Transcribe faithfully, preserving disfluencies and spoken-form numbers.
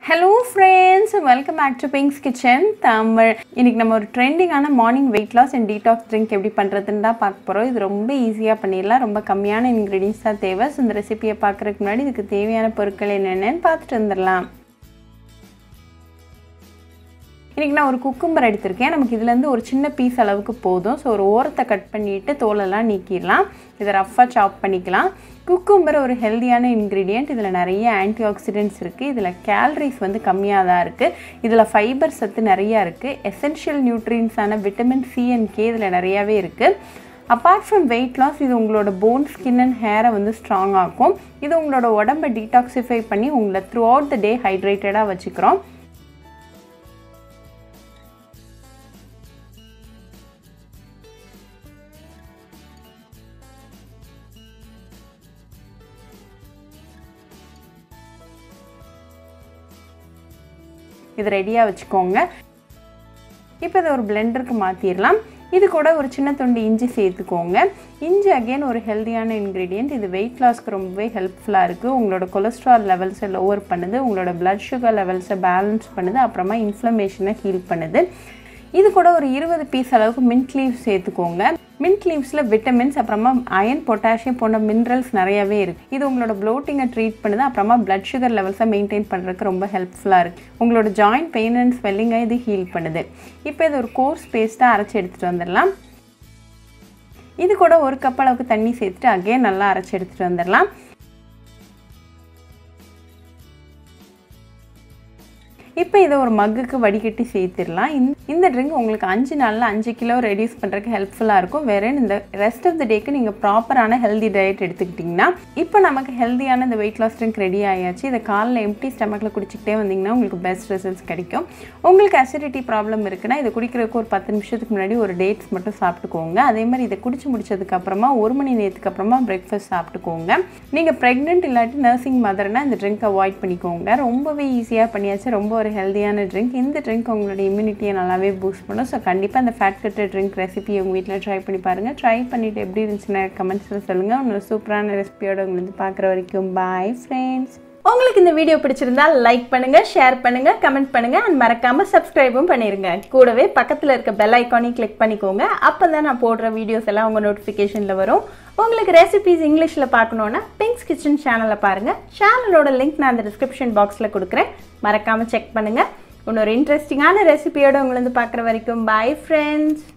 Hello friends, welcome back to Pink's Kitchen Tamil. இன்னைக்கு நம்ம ஒரு ட்ரெண்டிங்கான morning weight loss and detox drink எப்படி பண்றதுன்னு தான் பார்க்க போறோம். இது ரொம்ப ஈஸியா பண்ணிடலாம். ரொம்ப கம்மியான ingredients தான் தேவை. இந்த ரெசிபியை பார்க்கறதுக்கு முன்னாடி இதுக்கு தேவையான பொருட்கள் என்னென்னன்னு பார்த்துட்டு வந்துடலாம். இன்னைக்கு நான் ஒரு குக்கும்பர் எடுத்துர்க்கேன். நமக்கு இதுல இருந்து ஒரு சின்ன பீஸ் அளவுக்கு போதும். சோ ஒரு ஓரத்தை கட் பண்ணிட்டு தோலெல்லாம் நீக்கிடலாம். இத ரஃப்பா சாப் பண்ணிக்கலாம். குக்கும்பர் ஒரு ஹெல்தியான இன்கிரிடியன்ட். இதுல நிறைய ஆன்டிஆக்சிடென்ட்ஸ் இருக்கு. இதுல கேலரிஸ் வந்து கம்மியா தான் இருக்கு. இதுல ஃபைபர் சத்து நிறைய இருக்கு. எசென்ஷியல் நியூட்ரியன்ட்ஸான விட்டமின் சி and K இதுல நிறையவே இருக்கு. Apart from weight loss, இது உங்களோட bone, skin and hair வந்து strong ஆக்கும். இது உங்களோட உடம்பை detoxify பண்ணி உங்களை throughout the day hydrated-ஆ வச்சுக்கிறோம். இது ரெடியா வச்சுக்கோங்க. இப்போ இத ஒரு பிளெண்டருக்கு மாத்திரலாம். இது கூட ஒரு சின்ன துண்டு இஞ்சி சேர்த்துக்கோங்க. இஞ்சி அகைன் ஒரு ஹெல்தியான இன்கிரிடியன்ட். இது weight loss-க்கு ரொம்பவே ஹெல்ப்ஃபுல்லா இருக்கு. உங்களோட கொலஸ்ட்ரால் லெவல்ஸை லோவர் பண்ணுது, உங்களோட blood sugar லெவல்ஸை பேலன்ஸ் பண்ணுது, அப்புறமா இன்ஃப்ளமேஷனை ஹீல் பண்ணுது. இது கூட ஒரு இருபது பீஸ் அளவுக்கு மின்ட் லீவ்ஸ் சேர்த்துக்கோங்க. மின்ட் லீவ்ஸ்ல விட்டமின்ஸ் அப்புறமா அயன் பொட்டாசியம் போன்ற மினரல்ஸ் நிறையவே இருக்கு. இது உங்களோட ப்ளோட்டிங்கை ட்ரீட் பண்ணுது, அப்புறமா பிளட் சுகர் லெவல்ஸை மெயின்டைன் பண்றதுக்கு ரொம்ப ஹெல்ப்ஃபுல்லா இருக்கு. உங்களோட ஜாயிண்ட் பெயின் அண்ட் ஸ்வெல்லிங்கை இது ஹீல் பண்ணுது. இப்போ இது ஒரு கோர்ஸ் பேஸ்டா அரைச்சு எடுத்துட்டு வந்துடலாம். இது கூட ஒரு கப் அளவுக்கு தண்ணி சேர்த்துட்டு அகைன் நல்லா அரைச்சு எடுத்துட்டு வந்துடலாம். இப்போ இதை ஒரு மக்குக்கு வடிகட்டி சேர்த்துடலாம். இந்த ட்ரிங்க் உங்களுக்கு அஞ்சு நாளில் அஞ்சு கிலோ ரெடியூஸ் பண்ணுறதுக்கு ஹெல்ப்ஃபுல்லாக இருக்கும். வேற இந்த ரெஸ்ட் ஆஃப் த டேக்கு நீங்கள் ப்ராப்பரான ஹெல்தி டயட் எடுத்துக்கிட்டிங்கன்னா இப்போ நமக்கு ஹெல்தியான இந்த வெயிட் லாஸ் ட்ரிங்க் ரெடி ஆயாச்சு. இதை காலையில் எம்டி ஸ்டமக்கில் குடிச்சிக்கிட்டே வந்தீங்கன்னா உங்களுக்கு பெஸ்ட் ரிசல்ட்ஸ் கிடைக்கும். உங்களுக்கு அசிடிட்டி ப்ராப்ளம் இருக்குன்னா இதை குடிக்கிறதுக்கு ஒரு பத்து நிமிஷத்துக்கு முன்னாடி ஒரு டேட்ஸ் மட்டும் சாப்பிட்டுக்கோங்க. அதே மாதிரி இதை குடிச்சு முடிச்சதுக்கு அப்புறமா ஒரு மணி நேரத்துக்கு அப்புறமா பிரேக்ஃபாஸ்ட் சாப்பிட்டுக்கோங்க. நீங்கள் ப்ரெக்னென்ட் இல்லாட்டி நர்சிங் மதர்னா இந்த ட்ரிங்க் அவாய்ட் பண்ணிக்கோங்க. ரொம்பவே ஈஸியாக பண்ணியாச்சு. ரொம்ப ஒரு ஹெல்தியான ட்ரிங்க். இந்த ட்ரிங்க் உங்களோட இம்யூனிட்டியை நல்லாவே பூஸ்ட் பண்ணும். ஸோ கண்டிப்பாக அந்த ஃபேட் கட்டர் ட்ரிங்க் ரெசிபி உங்கள் வீட்டில் ட்ரை பண்ணி பாருங்கள். ட்ரை பண்ணிவிட்டு எப்படி இருந்துச்சுன்னா கமெண்ட்ஸில் சொல்லுங்கள். இன்னொரு சூப்பரான ரெசிபியோட உங்களுக்கு பார்க்குற வரைக்கும் பாய் ஃப்ரெண்ட்ஸ். உங்களுக்கு இந்த வீடியோ பிடிச்சிருந்தா லைக் பண்ணுங்க, ஷேர் பண்ணுங்க, கமெண்ட் பண்ணுங்க அண்ட் மறக்காம சப்ஸ்கிரைபும் பண்ணிருங்க. கூடவே பக்கத்தில் இருக்க பெல் ஐக்கானையும் கிளிக் பண்ணிக்கோங்க. அப்போ தான் நான் போடுற வீடியோஸ் எல்லாம் உங்கள் நோட்டிஃபிகேஷனில் வரும். உங்களுக்கு ரெசிபிஸ் இங்கிலீஷில் பார்க்கணுன்னா பிங்க்ஸ் கிச்சன் சேனலை பாருங்கள். சேனலோட லிங்க் நான் அந்த டிஸ்கிரிப்ஷன் பாக்ஸில் கொடுக்குறேன். மறக்காமல் செக் பண்ணுங்கள். இன்னொரு இன்ட்ரெஸ்டிங்கான ரெசிபியோட உங்களை வந்து பார்க்குற வரைக்கும் பாய் ஃப்ரெண்ட்ஸ்.